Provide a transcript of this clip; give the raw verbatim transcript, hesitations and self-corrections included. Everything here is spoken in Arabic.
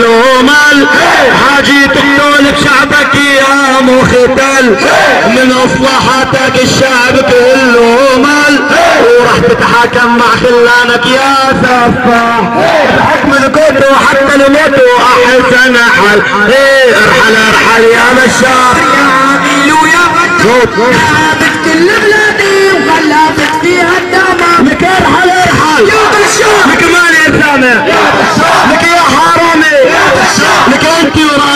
مال حاجي تقتل بشعبك يا مختل من اصلاحاتك الشعب كله مال وراح تتحاكم مع خلانك يا سفاح بحكم القوت وحتى الموت واحسن حل ايه ارحل ارحل يا بشار ويا غدار جابت كل بلادي وخلاتك فيها الدمار لك ارحل ارحل يا بشار لك مال يا سامع لك يا حرامي لك انت